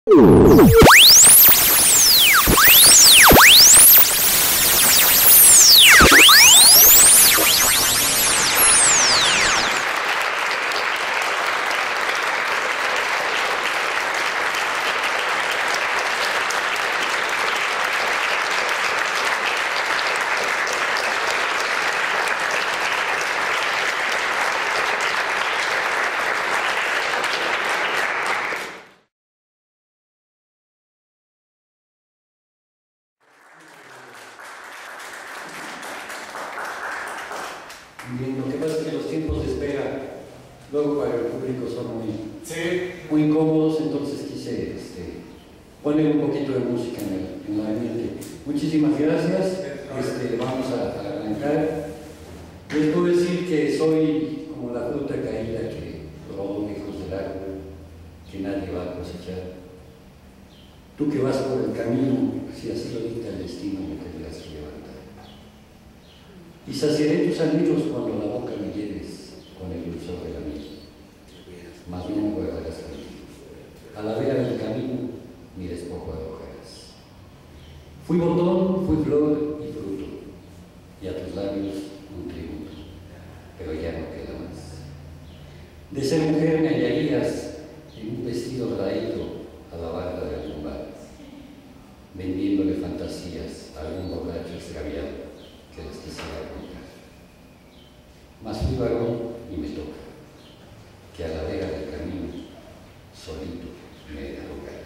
Bien, lo que pasa es que los tiempos de espera luego para el público son muy incómodos, entonces quise poner un poquito de música en el ambiente. Muchísimas gracias, vamos a arrancar. Les puedo decir que soy como la fruta caída que rodó lejos del árbol, que nadie va a cosechar. Tú que vas por el camino, si así lo dicta el destino, me tendrás que levantar. Y saciaré tus anhelos cuando a la boca me lleves con el dulzor de la miel. Mas no me guardarás conmigo. A la vera del camino, mi despojo arrojarás. Fui botón, fui flor y fruto, y a tus labios un tributo, pero ya no queda más. De ser mujer me hallarías en un vestido raído a la barra de algún bar, vendiéndole fantasías a algún borracho extraviado que les quisiera contar. Mas fui varón y me toca que a la vera del camino solito me he de arrogar.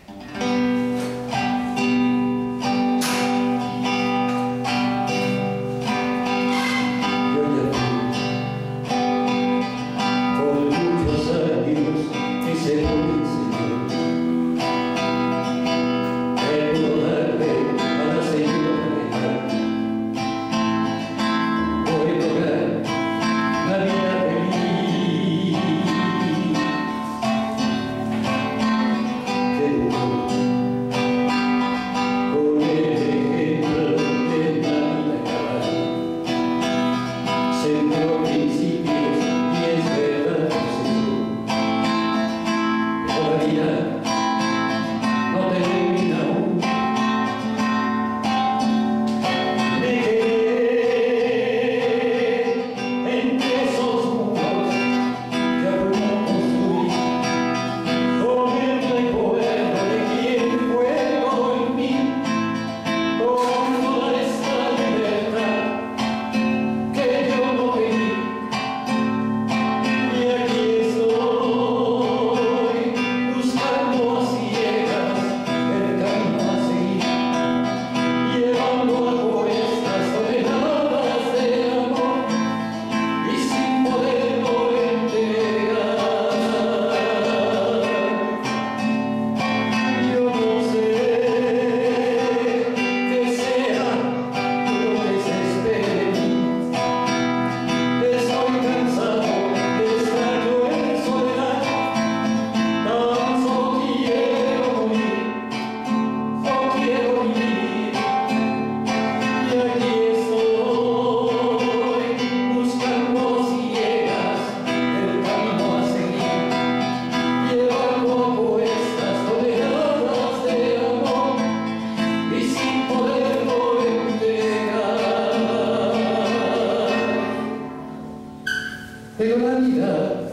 Pero la vida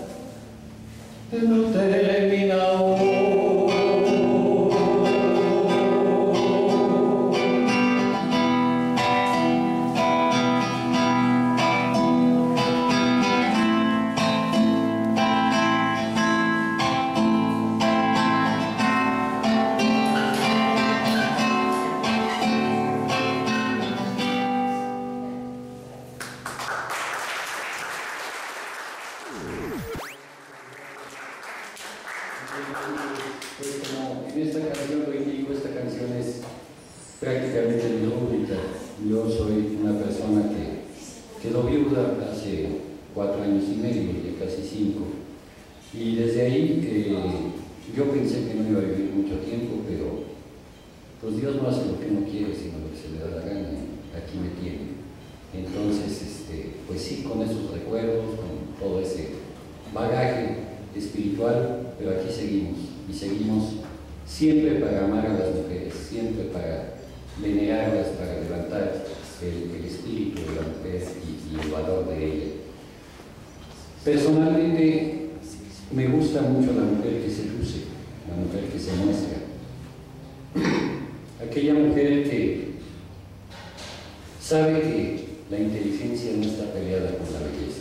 no termina hoy. Pues como en esta canción lo indico, esta canción es prácticamente mi única. Yo soy una persona que quedó viuda hace 4 años y medio, ya casi 5. Y desde ahí yo pensé que no iba a vivir mucho tiempo, pero pues Dios no hace lo que no quiere, sino lo que se le da la gana. Aquí me tiene. Entonces, pues sí, con esos recuerdos, con todo ese bagaje espiritual, pero aquí seguimos, y seguimos siempre para amar a las mujeres, siempre para venerarlas, para levantar el espíritu de la mujer y el valor de ella. Personalmente me gusta mucho la mujer que se luce, la mujer que se muestra, aquella mujer que sabe que la inteligencia no está peleada con la belleza.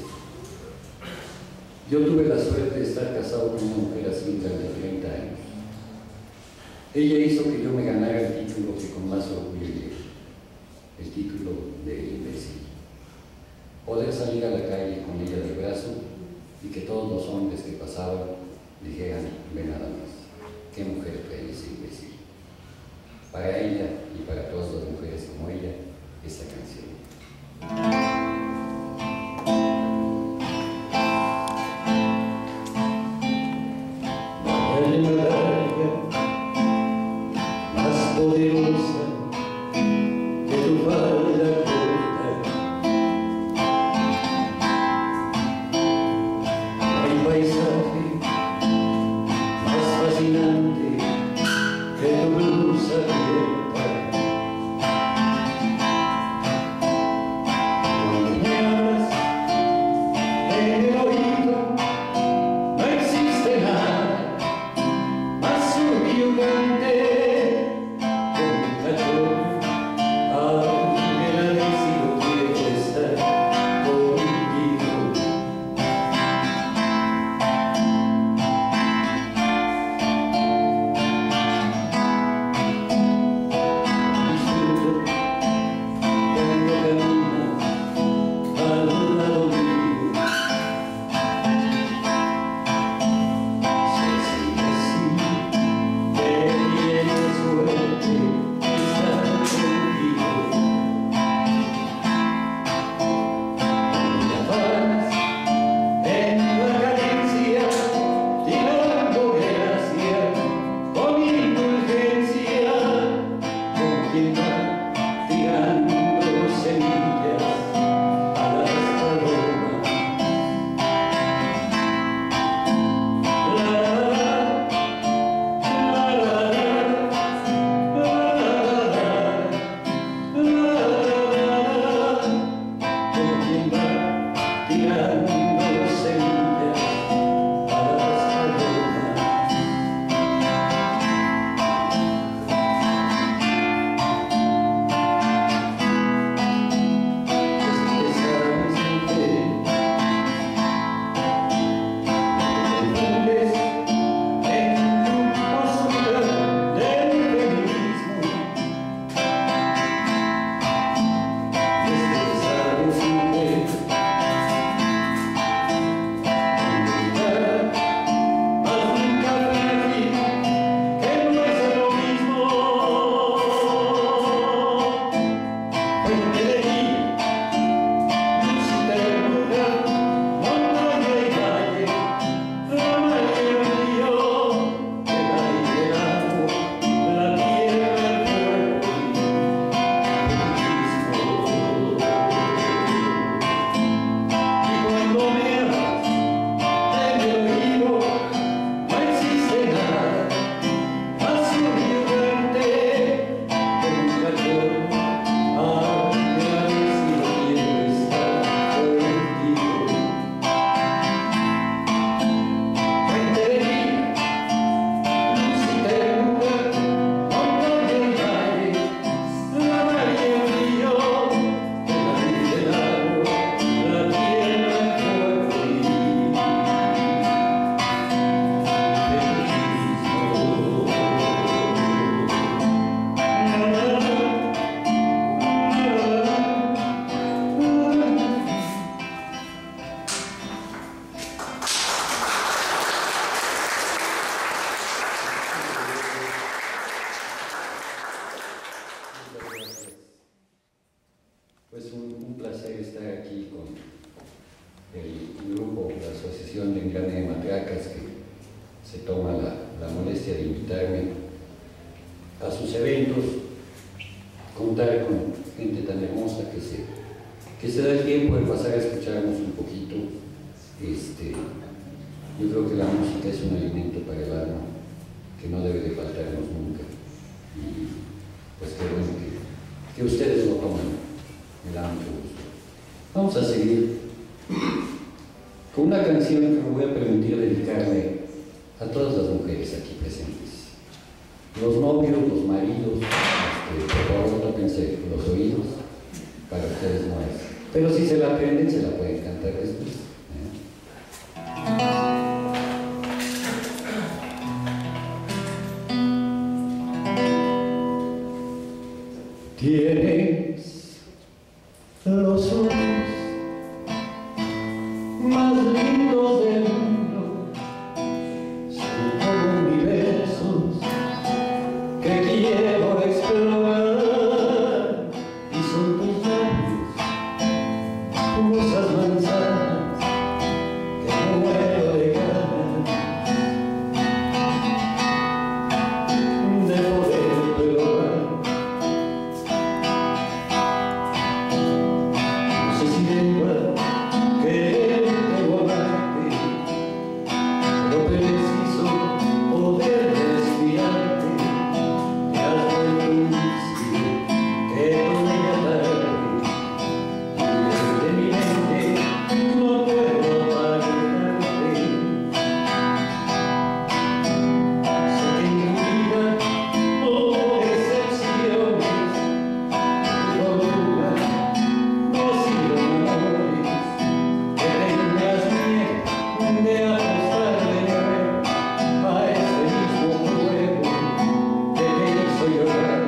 Yo tuve la suerte de estar casado con una mujer así durante 30 años. Ella hizo que yo me ganara el título que con más orgullo llevo, el título de imbécil. Poder salir a la calle con ella de brazo y que todos los hombres que pasaban dijeran, ve nada más, qué mujer trae ese imbécil. Para ella y para todas las mujeres como ella, esta canción. Más poderosa que tu falda corta, hay paisaje más fascinante que tu blusa abierta. Cuando me hablas en el oído, no existe nada más subyugante que un cachorro. Aunque nadie si lo quiere estar contigo. Disfruto cuando caminas al lado mío. Se siente así, que tienes suerte de estar contigo. Cuando me afanas en la cadencia, tirando gracia, con indulgencia, como quien va tirando semillas a las palomas. Como quien va tirando semillas a las palomas. Es que sabes mujer, no te confundes en tu postura del feminismo. Es que sabes mujer, invitar a un café que no es lo mismo. Fuente de vida, luz y ternura, montaña y valle, rama y río, el aire, el agua, la tierra, el fuego y cuando me hablas en el oído, no existe nada más subyugante que un cachorro. Aunque nadie si lo quiere estar contigo. Fuente de vida, luz y ternura, montaña y valle, la mar y el río, el aire, el agua, la tierra, el fuego y pues un placer estar aquí con el grupo, la Asociación de Engrane de Matracas, que se toma la molestia de invitarme a sus eventos, contar con gente tan hermosa que se da el tiempo de pasar a escucharnos un poquito. Yo creo que la música es un alimento para el alma que no debe de faltarnos nunca. Y pues qué bueno que ustedes lo toman, me da mucho gusto. Vamos a seguir con una canción que me voy a permitir dedicarle a todas las mujeres aquí presentes. Los novios, los maridos, por favor tóquense los oídos, para ustedes no es. Pero si se la aprenden, se la pueden cantar después. Tienes los ojos más lindos del mundo, son como universos que quiero explorar, y son tus labios como esas manzanas que no muero de ganas de poder probar. No sé si deba quererte o amarte, pero preciso poder respirarte. Te has vuelto un vicio que no me atarde, y desde mi mente no puedo apartarte. Sé que en mi vida no hay excepciones, no dudas, no ha sido amores, que tengas miedo de apostar de nuevo a ese mismo juego que te hizo llorar.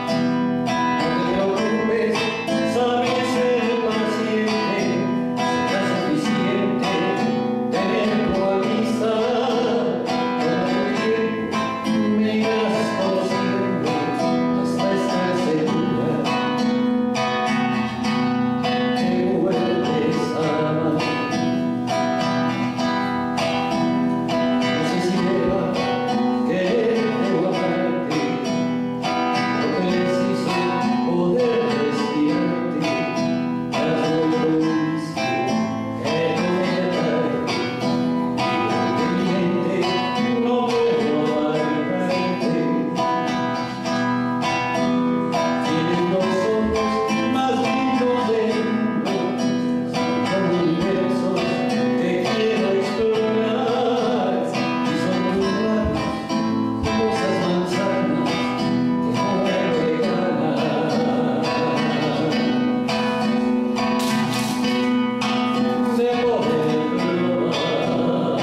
No te preocupes, sabes ser paciente, será suficiente tenerlo a vista. Con el tiempo me irás conociendo hasta estar segura que vuelves a amar. No sé si deba quererte o amarte, pero preciso poder respirarte. Te has vuelto un vicio que no me atarde, y desde mi mente no puedo apartarte. Tienes los ojos más lindos del mundo, son como universos que quiero explorar, y son tus labios como esas manzanas que no muero de ganas de poder probar.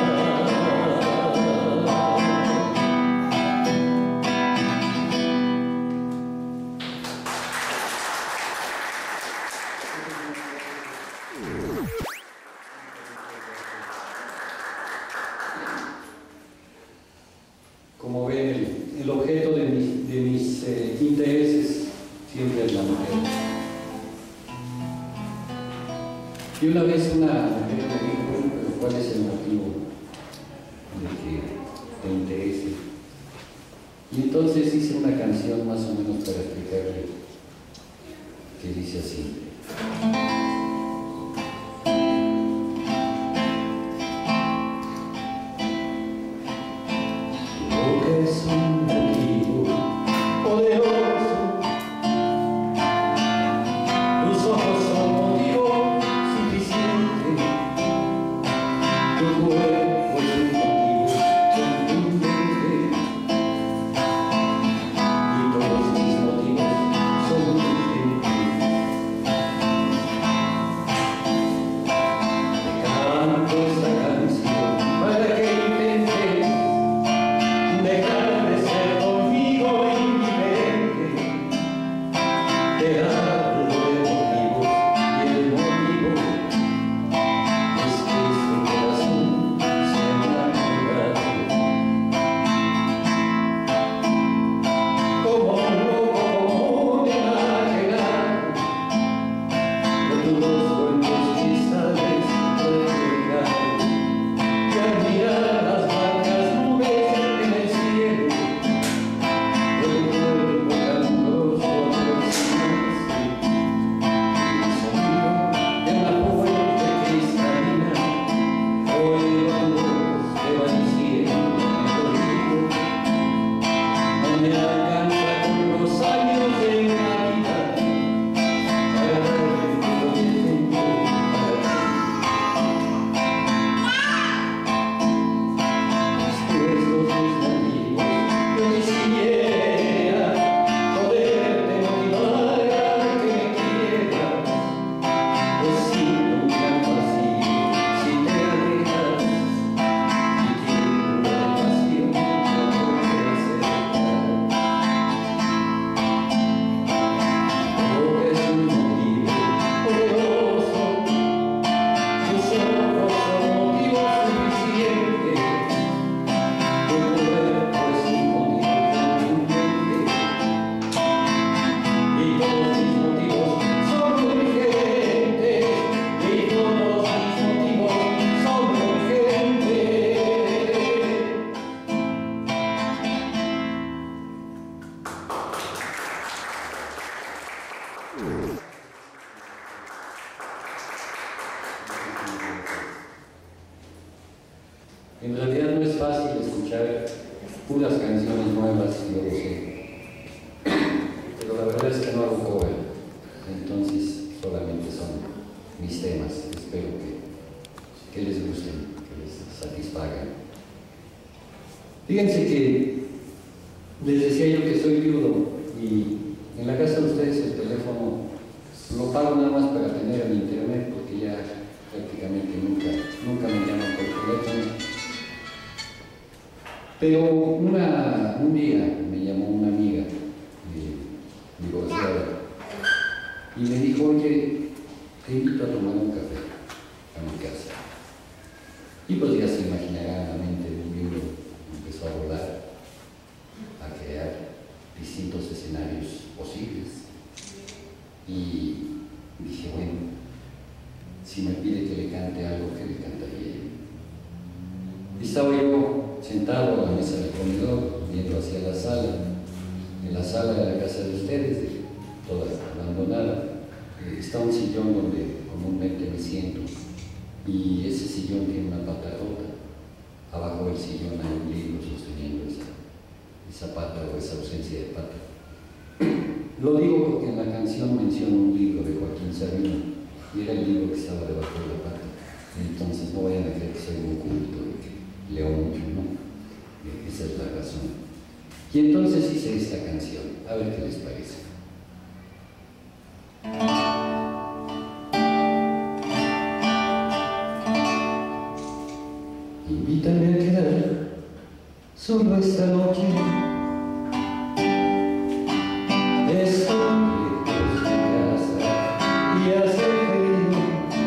Como ven, el objeto de mis intereses siempre es la mujer. Y una vez una mujer me dijo, bueno, pero ¿cuál es el motivo de que te interese? Y entonces hice una canción más o menos para explicarle, que dice así. Lo que es un motivo poderoso, tus ojos son motivo suficiente, tu cuerpo es un motivo contundente, y todos mis motivos son urgentes. En realidad no es fácil escuchar puras canciones nuevas, yo lo sé. Pero la verdad es que no hago cover, entonces solamente son mis temas. Espero que les gusten, que les satisfagan. Fíjense que les decía yo que soy viudo y en la casa de ustedes el teléfono lo pago nada más para tener el internet porque ya prácticamente nunca me llaman por teléfono. Pero un día me llamó una amiga divorciada y me dijo: oye, te invito a tomar un café a mi casa. Y pues ya se imaginarán, la mente de un libro empezó a volar, a crear distintos escenarios posibles. Y dije, bueno, si me pide que le cante algo, ¿qué le cantaría yo? Y estaba yo sentado a la mesa del comedor, viendo hacia la sala, en la sala de la casa de ustedes, toda abandonada. Está un sillón donde comúnmente me siento, y ese sillón tiene una pata rota. Abajo del sillón hay un libro sosteniendo esa pata o esa ausencia de pata. Lo digo porque en la canción menciona un libro de Joaquín Sabina, y era el libro que estaba debajo de la pata. Entonces no vayan a creer que soy un culto y que leo mucho, ¿no? Esa es la razón. Y entonces hice esta canción, a ver qué les parece. Invítame a quedar solo esta noche. Estoy lejos de casa y hace frío.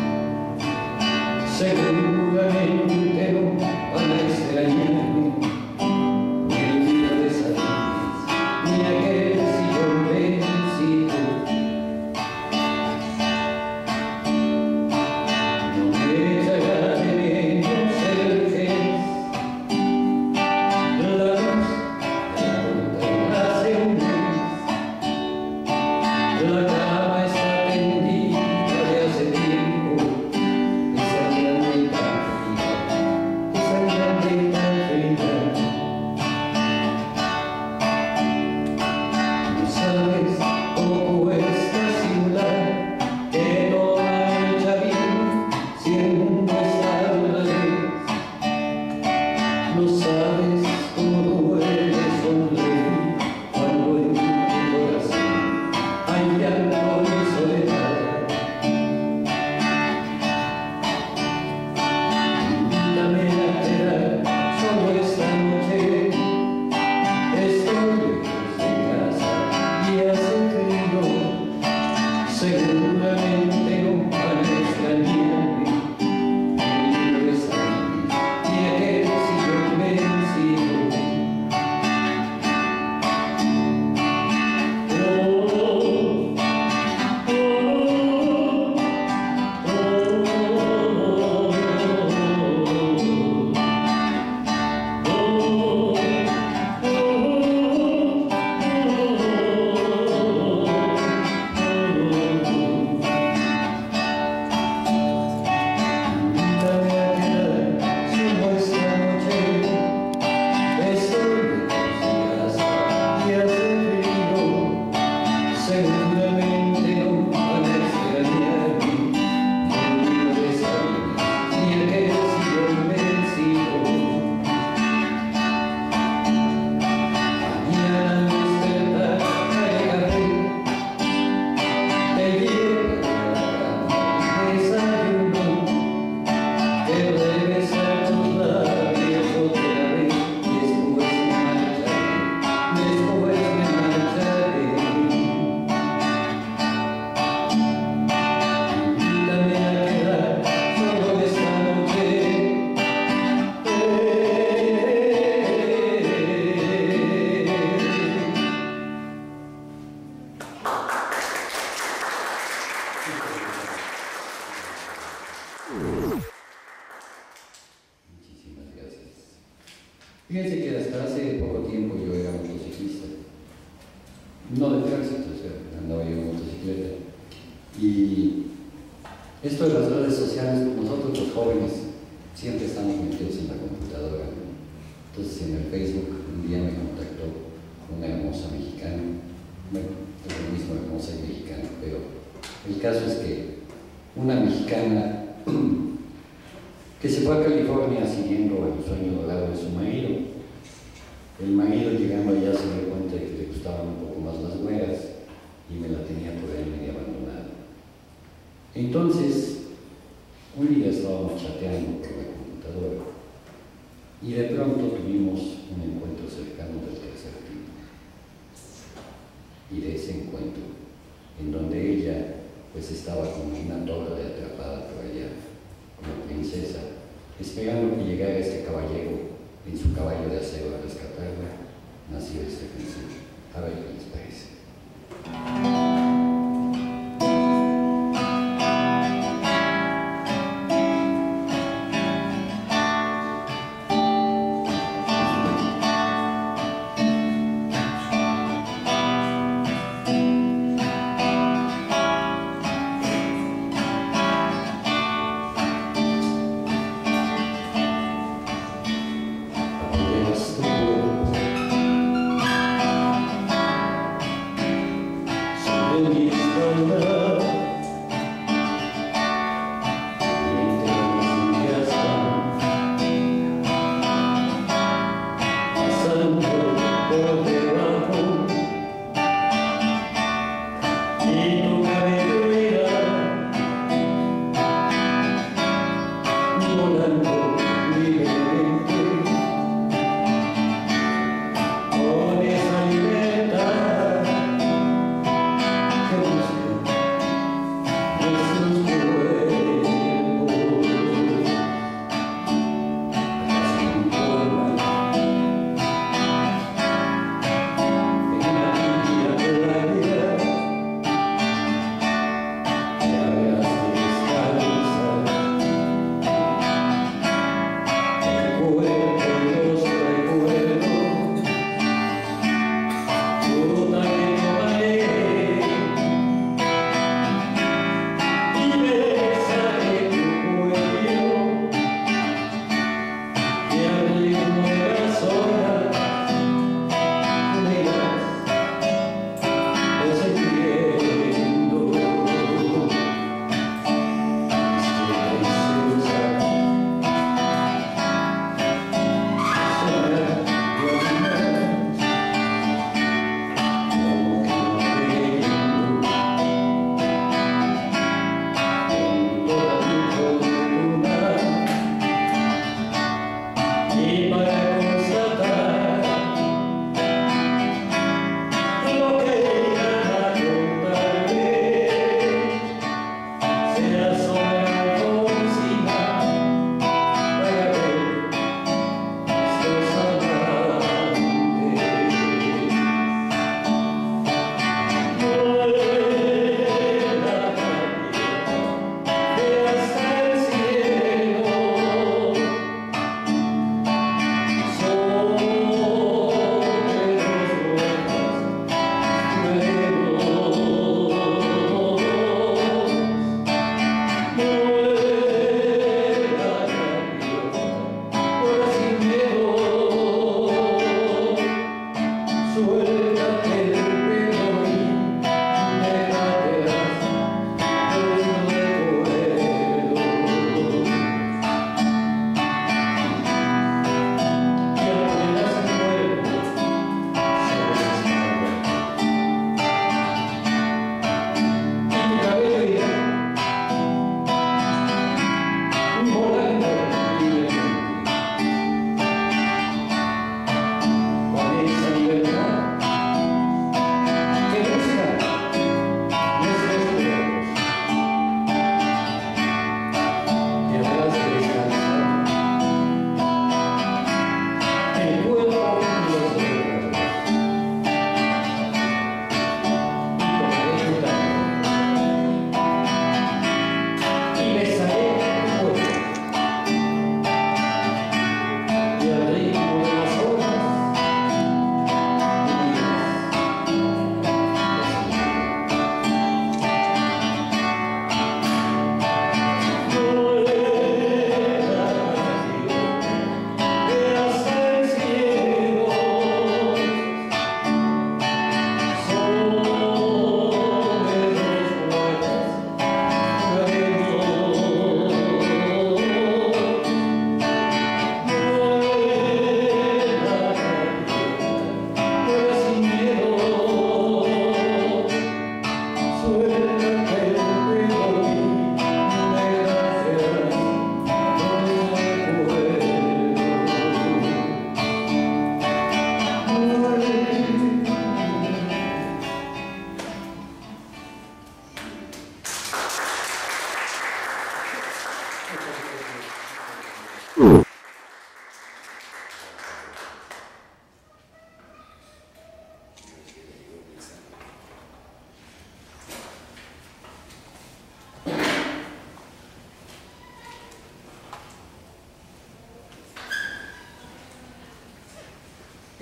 Seguramente no van a extrañarme ni el día de Sabines, ni aquel sillón vencido. No me echará de menos el gel, la luz no de tránsito, o sea, andaba yo en motocicleta. Y esto de las redes sociales, nosotros los jóvenes siempre estamos metidos en la computadora, ¿no? Entonces en el Facebook un día me contactó una hermosa mexicana, bueno, es lo mismo hermosa y mexicana, pero el caso es que una mexicana que se fue a California siguiendo el sueño dorado de su marido. El marido, llegando allá, se dio cuenta de que le gustaban un poco más las güeras y me la tenía por ahí medio abandonada. Entonces, un día estábamos chateando por la computadora y de pronto tuvimos un encuentro cercano del tercer tipo. Y de ese encuentro, en donde ella pues estaba como una torre atrapada por allá, como princesa, esperando que llegara este caballero en su caballo de acero a rescatarla, nació esta canción. A ver qué les parece.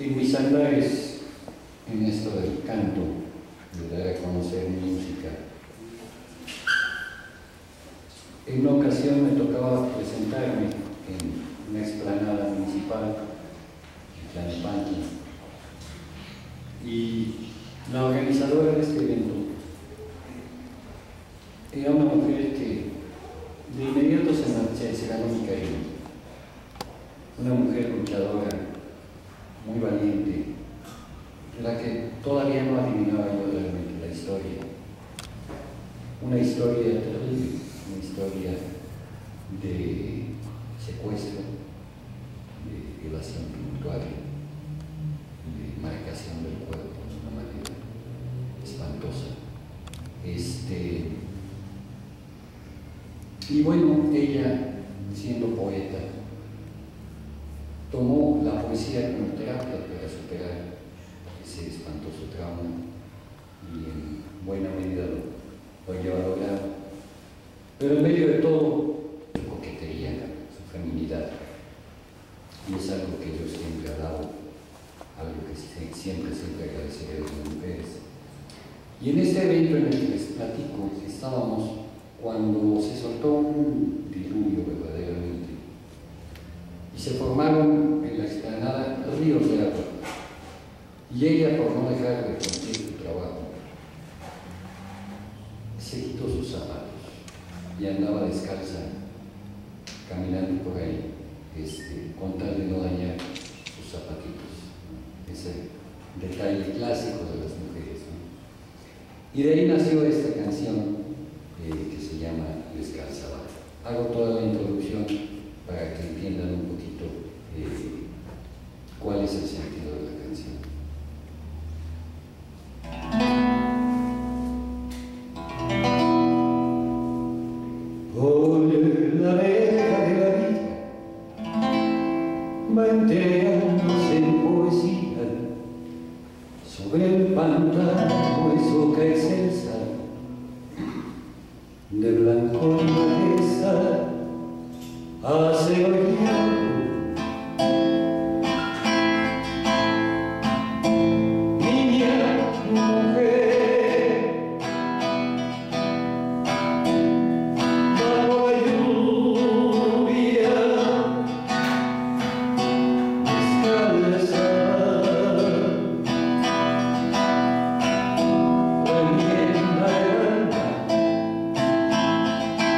En mis andares en esto del canto, de dar a conocer mi música, en una ocasión me tocaba presentarme en una explanada municipal, en Tlalnepantla, y la organizadora de este evento era una mujer que de inmediato se ganó mi cariño, una mujer luchadora, muy valiente, la que todavía no adivinaba yo realmente la historia, una historia terrible, una historia de secuestro, de violación puntual, de marcación del cuerpo de una manera espantosa. Y bueno, ella, siendo poeta, tomó la poesía como terapia para superar ese espantoso trauma y en buena medida lo lleva a lograr. Pero en medio de todo, su coquetería, su feminidad, y es algo que yo siempre he dado, algo que siempre agradeceré a las mujeres. Y en este evento en el que les platico, estábamos cuando se soltó un diluvio verdaderamente y se formaron en la explanada ríos de agua, y ella, por no dejar de cumplir su trabajo, se quitó sus zapatos y andaba descalza caminando por ahí, con tal de no dañar sus zapatitos. Ese detalle clásico de las mujeres, ¿no? Y de ahí nació esta canción que se llama Descalza Va. Hago toda la introducción para que entiendan un poquito cuál es el sentido de la canción. Por la verja de la vida va entregándose en poesía sobre el pantano es oca excelsa de blanco y majestad hace hoy niña, mujer, bajo la lluvia descalza, remienda el alma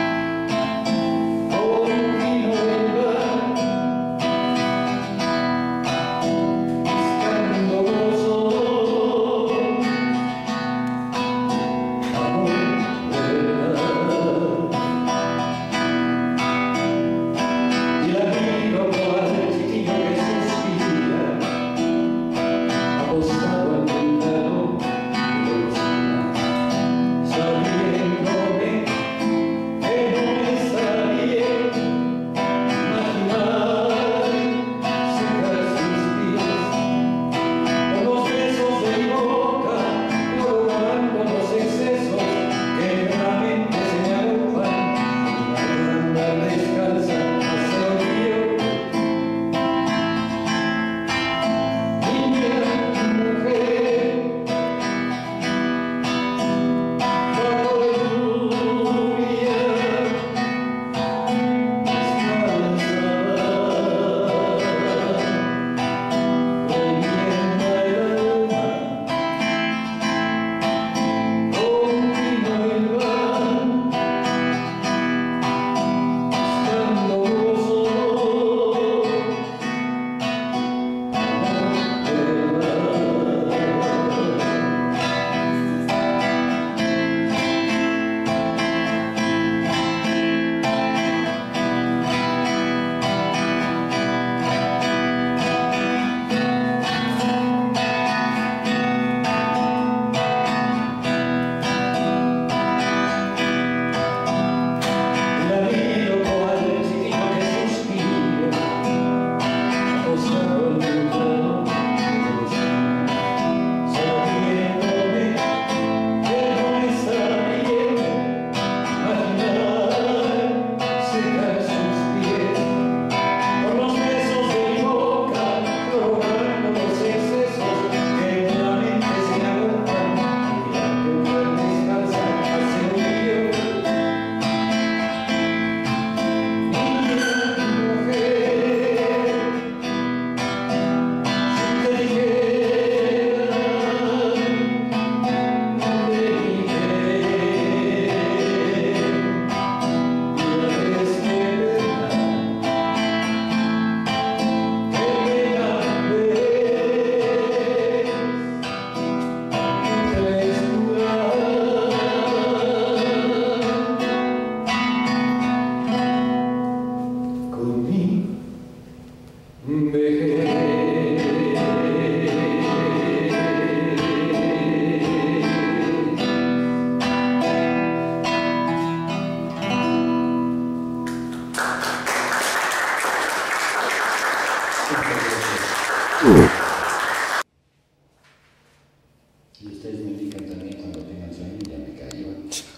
Si ustedes me indican también cuando tengan sueño, ya me callo.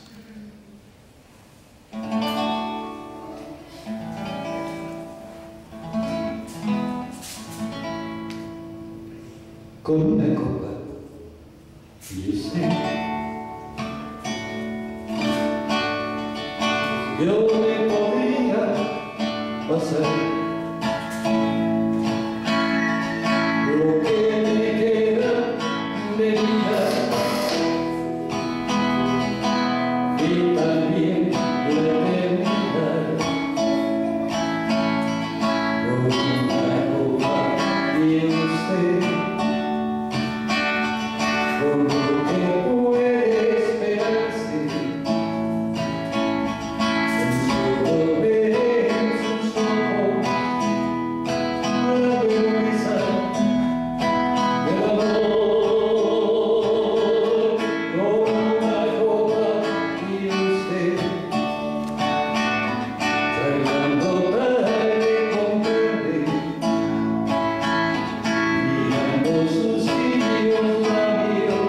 Con una copa, yo sé, yo me podría pasar lo que me queda de vida y también la eternidad con una copa y usted. Con lo que puede esperarse, solo ver en sus ojos la belleza del amor. Con una copa y usted, charlando tarde con tarde, mirando sus tibios labios.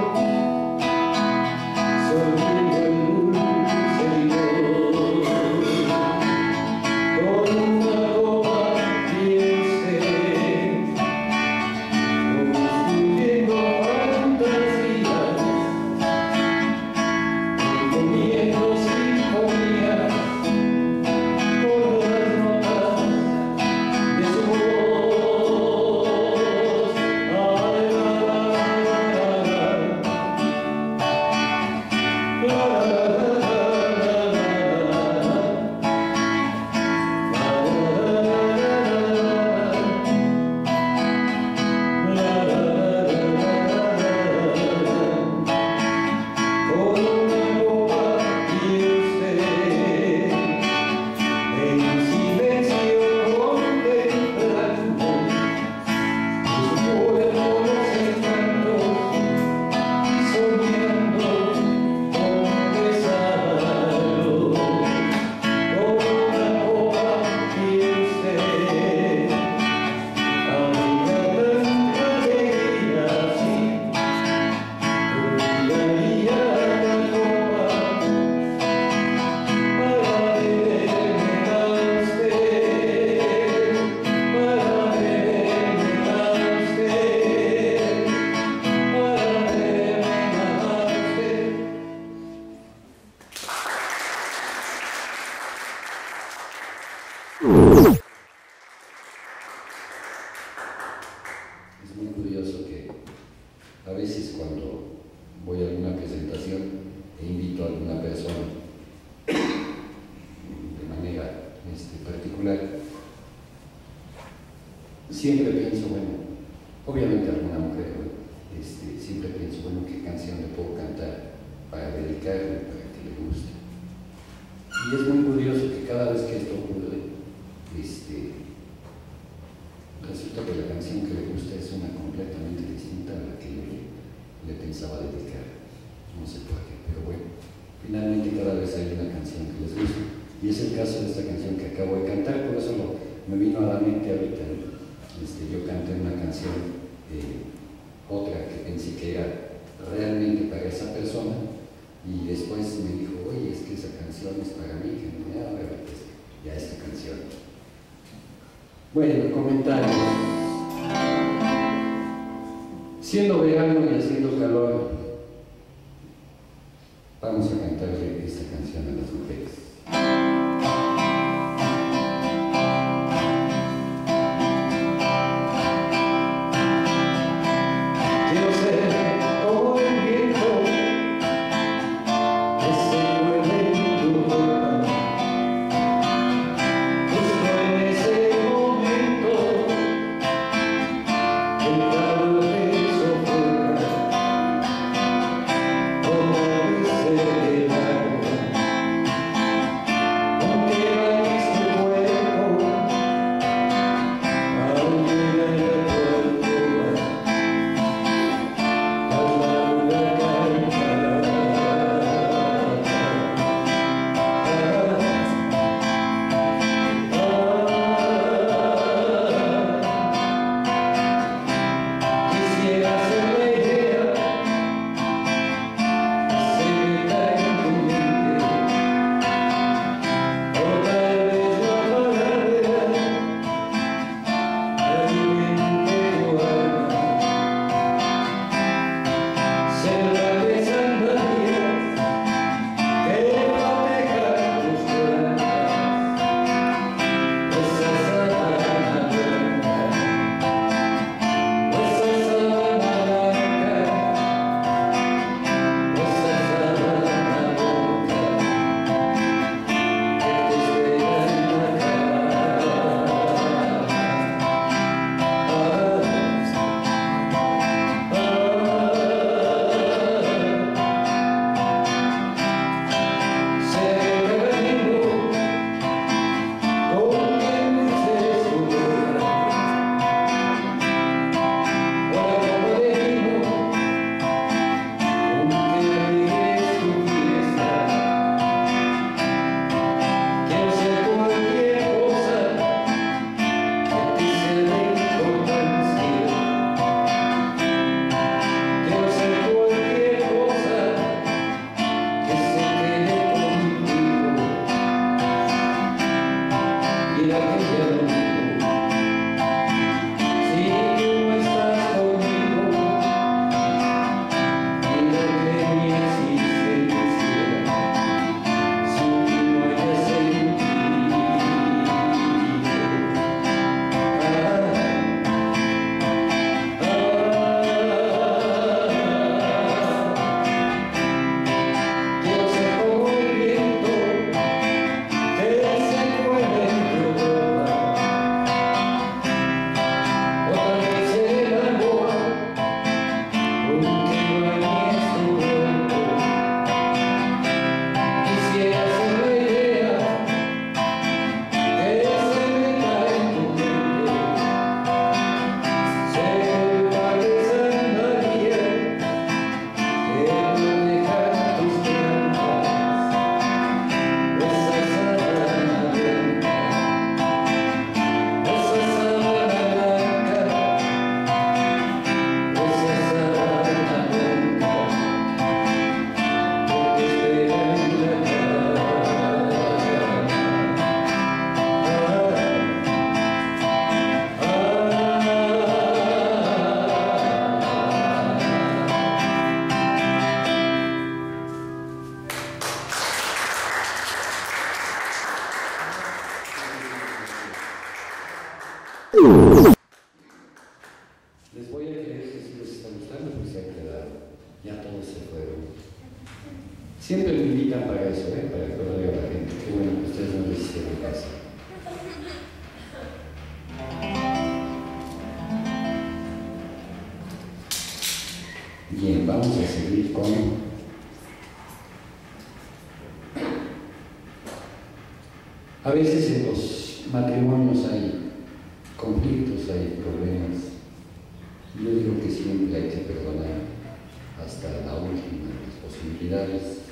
Es muy curioso que a veces cuando voy a alguna presentación e invito a alguna persona de manera particular, siempre pienso, bueno, obviamente alguna mujer, siempre pienso, bueno, ¿qué canción le puedo cantar para dedicarle, para que le guste? Y es muy curioso que cada vez que esto ocurre, resulta que la canción que le gusta es una completamente distinta a la que yo le pensaba dedicar. No sé por qué, pero bueno, finalmente cada vez hay una canción que les gusta. Y es el caso de esta canción que acabo de cantar, por eso me vino a la mente ahorita, ¿no? Yo canté una canción, otra que pensé que era realmente para esa persona, y después me dijo, oye, es que esa canción es para mí, que no me habla, pues ya esta canción. Bueno, comentarios. Siendo verano y haciendo calor, vamos a cantarle esta canción a las mujeres. Quiero ser como el viento que se mueve en tu boca, justo en ese momento el calor te sofoca. Siempre me invitan para eso, para recordarle a la gente. Qué bueno que ustedes no les hicieron caso. Bien, vamos a seguir con a veces en los matrimonios hay conflictos, hay problemas. Yo digo que siempre hay que perdonar hasta la última de las posibilidades.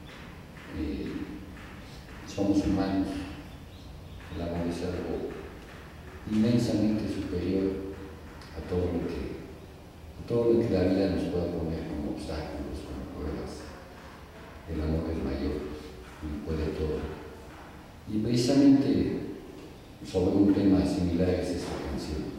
Somos humanos, el amor es algo inmensamente superior a todo lo que la vida nos pueda poner como obstáculos, como pruebas. El amor es mayor y puede todo. Y precisamente sobre un tema similar es esta canción.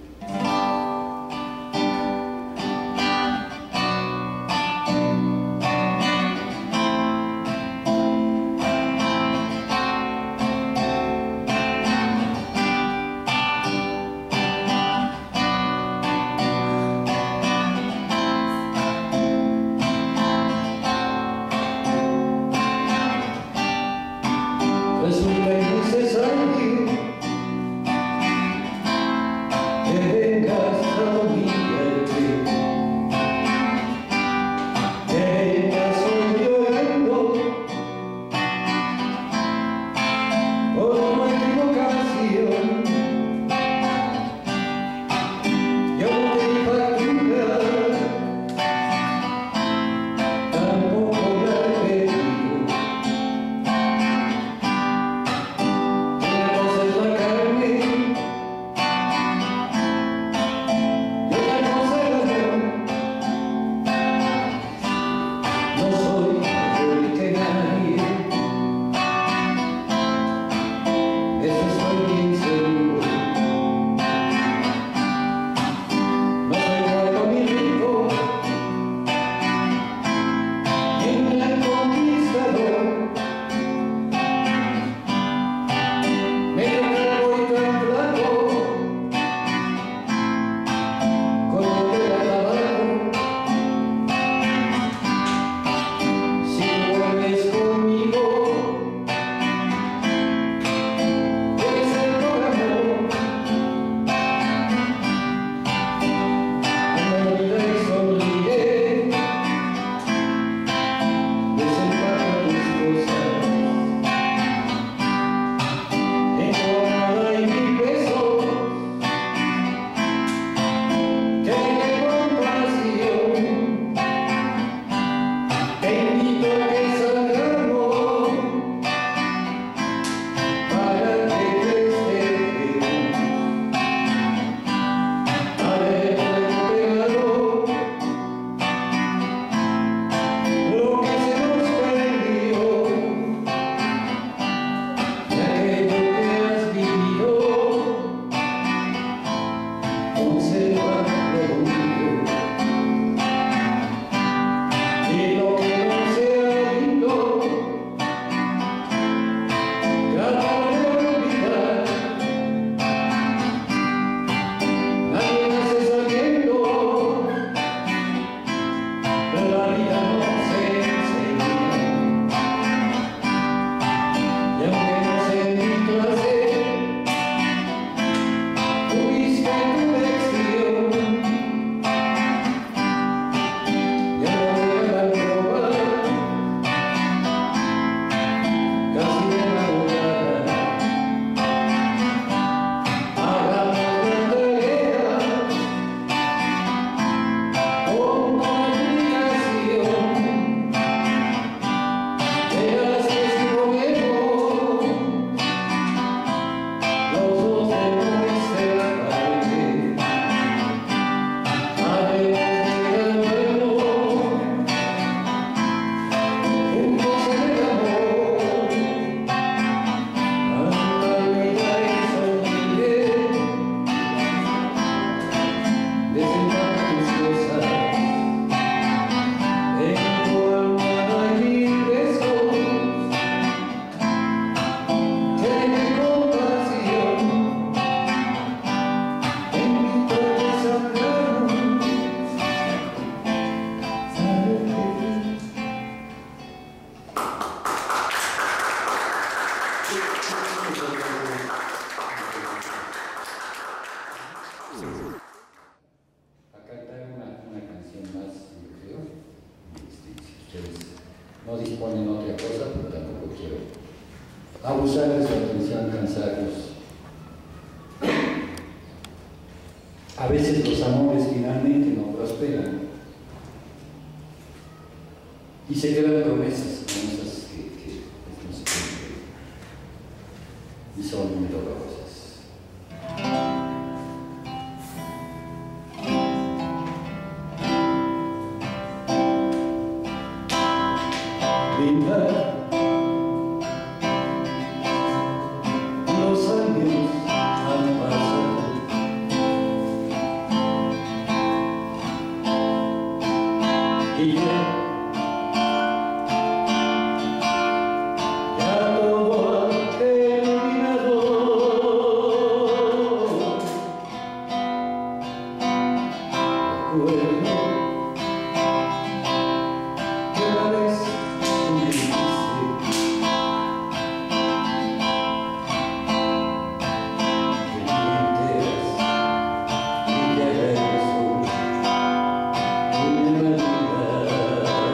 ustedes no disponen de otra cosa, pero tampoco quiero abusar de su atención, cansarlos. A veces los amores finalmente no prosperan y se quedan promesas que no se cumplen y son muy dolorosas. Los años han pasado y ya todo ha terminado. Recuerdo que una vez tú me dijiste que me enteras y te agradezco una vida.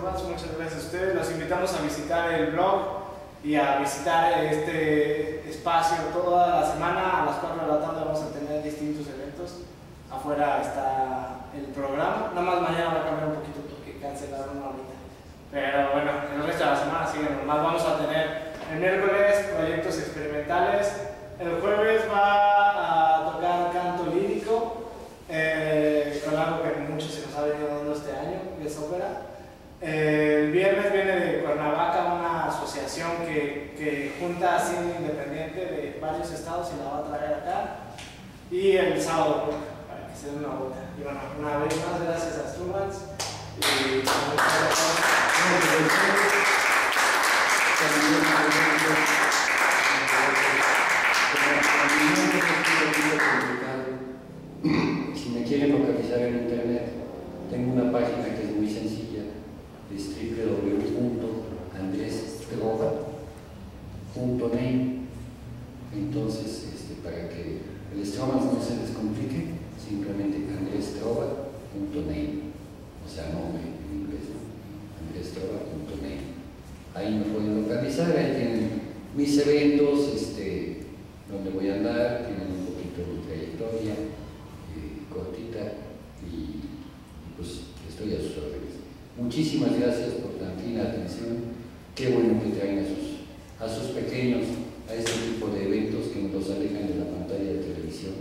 Astrobats, muchas gracias a ustedes. Los invitamos a visitar el blog y a visitar este espacio toda la semana. A las 4 de la tarde vamos a tener distintos eventos. Afuera está el programa. Nada más mañana va a cambiar un poquito porque cancelaron ahorita. Pero bueno, el resto de la semana sigue normal. Vamos a tener el miércoles proyectos experimentales. El jueves va a tocar canto lírico. Con algo que mucho se nos ha venido dando este año, que es ópera. El viernes viene de Cuernavaca una asociación que junta cine independiente de varios estados y la va a traer acá. Y el sábado, para que se den una vuelta. Y bueno, una vez más, gracias a Astrobats. Y si me quieren localizar en internet, tengo una página que es muy sencilla, es www.andrestrova.name. Entonces, para que el Stromas no se les complique, simplemente andrestrova.name, o sea, nombre en inglés, andrestrova.name. Ahí me pueden localizar, ahí tienen mis eventos, donde voy a andar, tienen un poquito de trayectoria cortita y pues estoy a sus órdenes. Muchísimas gracias por tan fina atención. Qué bueno que traen a sus pequeños a este tipo de eventos que nos los alejan de la pantalla de televisión